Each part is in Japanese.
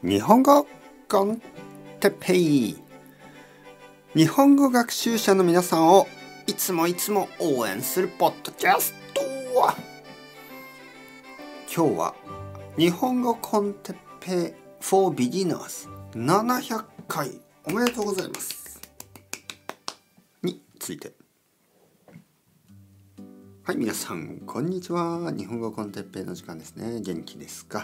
日本語コンテッペイ。日本語学習者の皆さんをいつも応援するポッドキャスト。今日は日本語コンテッペイ for beginners 700回おめでとうございますについて。はい、皆さんこんにちは。日本語コンテッペイの時間ですね。元気ですか？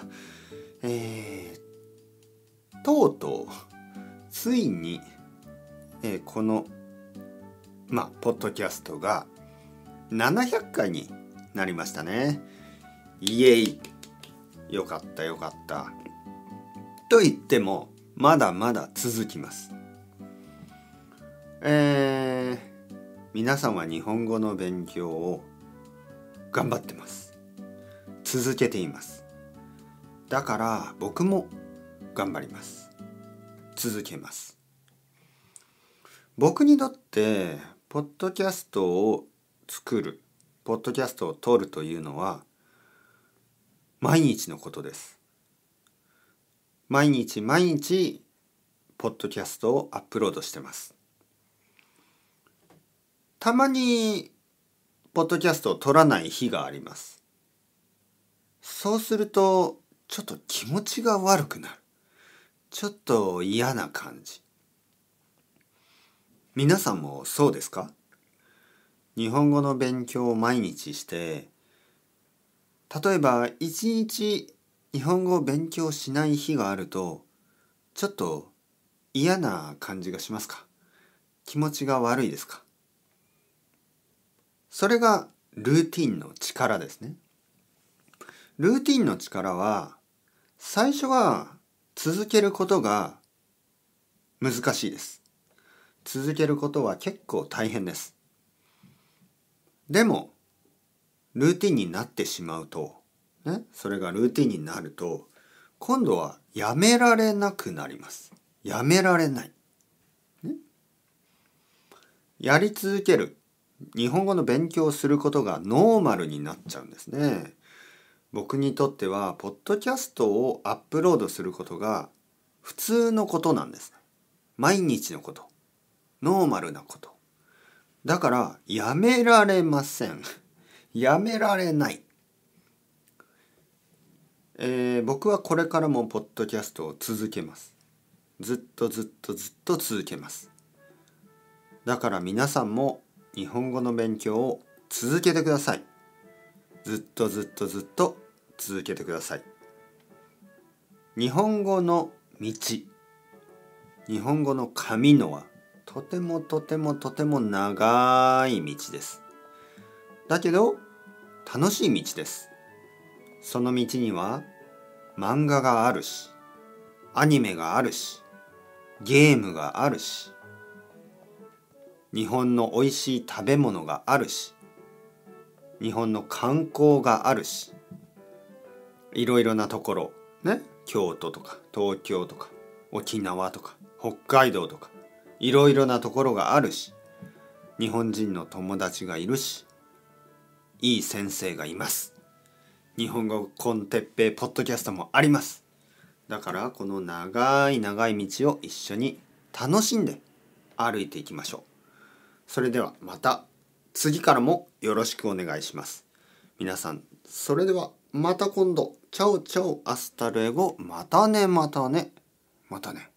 とうとうついに、このポッドキャストが700回になりましたね。イエイ、よかったと言ってもまだまだ続きます。皆さんは日本語の勉強を頑張ってます。続けています。だから僕も頑張ります。続けます。僕にとってポッドキャストを作る、ポッドキャストを撮るというのは毎日のことです。毎日ポッドキャストをアップロードしてます。たまにポッドキャストを撮らない日があります。そうするとちょっと気持ちが悪くなる。ちょっと嫌な感じ。皆さんもそうですか？日本語の勉強を毎日して、例えば一日日本語を勉強しない日があると、ちょっと嫌な感じがしますか？気持ちが悪いですか？それがルーティンの力ですね。ルーティンの力は、最初は続けることが難しいです。続けることは結構大変です。でもルーティンになってしまうと、それがルーティンになると、今度はやめられなくなります。やめられない。やり続ける。日本語の勉強をすることがノーマルになっちゃうんですね。僕にとってはポッドキャストをアップロードすることが普通のことなんです。毎日のこと。ノーマルなこと。だからやめられません。やめられない。僕はこれからもポッドキャストを続けます。ずっと続けます。だから皆さんも日本語の勉強を続けてください。ずっと続けてください。日本語の道、日本語の神のはとても長い道です。だけど楽しい道です。その道には漫画があるし、アニメがあるし、ゲームがあるし、日本の美味しい食べ物があるし、日本の観光があるし、いろいろなところね、京都とか東京とか沖縄とか北海道とかいろいろなところがあるし、日本人の友達がいるし、いい先生がいます。日本語コンテッペイポッドキャストもあります。だからこの長い道を一緒に楽しんで歩いていきましょう。それではまた次からもよろしくお願いします。皆さん、それではまた今度。チャオチャオアスタルエゴ。またね。